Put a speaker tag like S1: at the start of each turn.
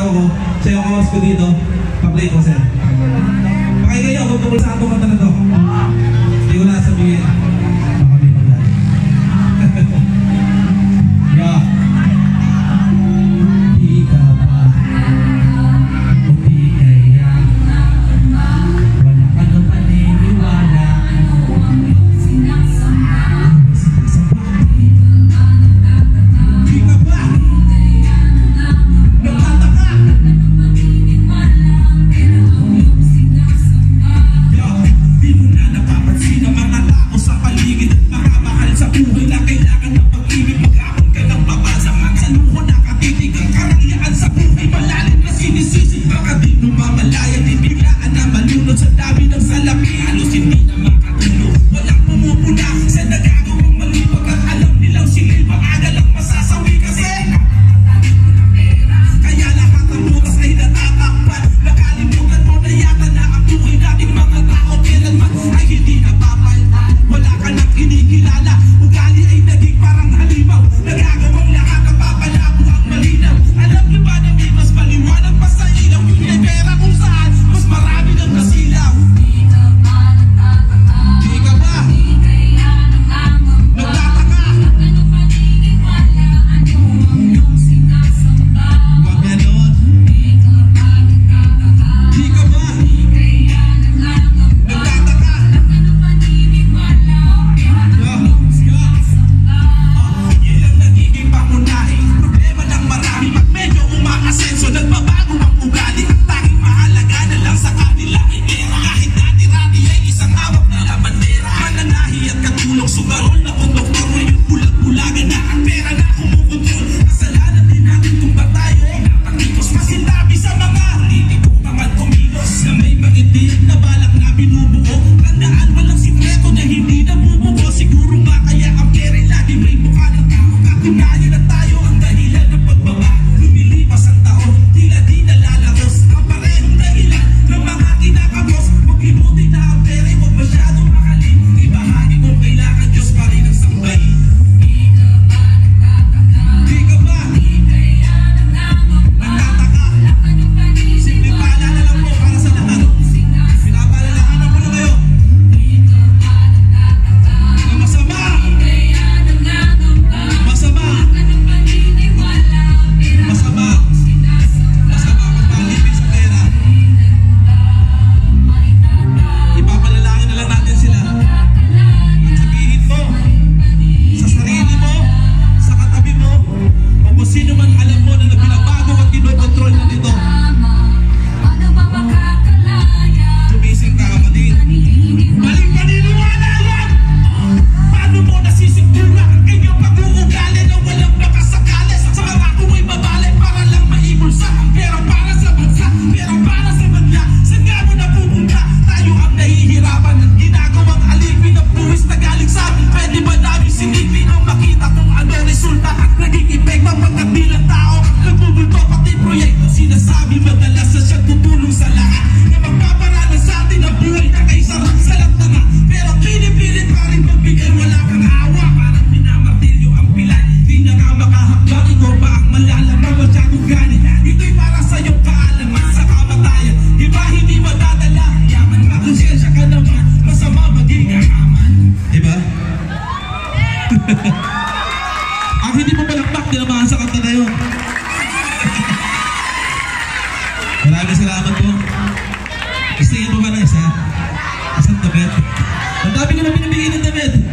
S1: trabaho ko. Siya yung kawas ko dito. Pa-play ko, sir. Pakinggan nyo kung tungkol sa atong kanta na to. Hindi ko na sabihin. Baka may magdali. Yeah. Di ka ba o di kaya wala ka na paniniwala ang iyong sinasamba. Di ka ba nagtataka? Di mo na napapansin ang mga tao sa paligid at makamahal sa buhay na kailangan ng pag-ibig. Mag-aon ka ng mabasa, sa luho nakatitig ang karangyaan sa buhay. Malalim na sinisisi, baka di mo mamalayan, di biglaan na malunod sa dami ng salapi. Halos hindi na makatulog, walang pumupuna sa nagagawang mali, pagkat alam nilang sila'y maaga lang masasawi kasi kaya lahat ng bukas ay natatakpan. Nakalimutan mo na yata na ang buhay nating mga tao kailanman ay hindi napapaltan. Wala ka nang kinikilala, ugali ay naging parang halimaw. Nagagawang lahat ang papalabo ang malinaw. Alam niyo ba na may mas maliwanag pa sa ilaw? Yung may pera kung saan mas marami ng nasilaw. Di ka ba nagtataka? Huwag ganon. Di ka ba nagtataka? Yan ang nagiging pangunahing problema ng marami. Pag medyo umaasenso, nagbabago ang ugali. Ang tanging mahalaga na lang sa kanila ay pera. Kahit dati-rati ay isang hawak na bandera. Mananahi at katulong sugarol na konduktor. Ngayon bulag-bulagan na ang pera na kumukontrol. Kasalanan din natin kung ba tayo napatikos. Masintabi sa mga titiko tamad kumilos na may maitig na balak na binubuo. Tandaan walang sikreto na hindi nabubuo. Siguro ba kaya ang pera lagi may mukha ng tao. Katunayan na tayo ang dahilan ng pagbabago. Lumilipas ang taon, tila di nalalaros ang parehong dahilan ng mga kinakabos. Maglimutin na ang pera, huwag masyadong mahalin. Ibahagi kung kailangan Diyos pa rin ang sambay. Di ka ba nagtataka? Simple paalala lang po para sa lahat. Pinapaalalahanan ko na kayo na masama magpalipin sa pera. Ipapalalangin na lang natin sila. At sabihin mo sa sarili mo, sa katabi mo, o kung sino man alam mo na binabago at kinokontrol na nito. Tumising ka kapatid. Maling paniniwala yan! Paano mo nasisigura ang inyong pag-uugali na walang nakasakali? Sa mga kumoy babali para lang maibulsa. Pero para sa bansa, pero para sa banla. Saan nga mo napupunta? Tayo ang nahihirapan at ginagawang alipin ng buwis na galing sa amin. Pwede ba namin silipin ang makita kung ano resulta at naging epekto pagkat bilang tao nagbubulto pati proyekto. Sinasabi madalas na siya tutulong sa lahat na magpaparaan sa atin ang buhay na kay sarap sa lahat. Pero pinipilit pa rin magbigay, wala kang awa. Parang minamartilyo ang pilay, di na nga makahakbang. Ikaw ba ang malalamang masyadong ganit? Ito'y para sa iyong kaalaman sa kamatayan. Iba hindi madadala, yaman makonsensya ka naman. Masama maging akaman. Diba? Ang hindi mo palakpak, tinamaan sa kanta na yun. Maraming salamat po. Istingin mo ba na isa? Isang damit? Ang dami ko na pinabigay ng damit.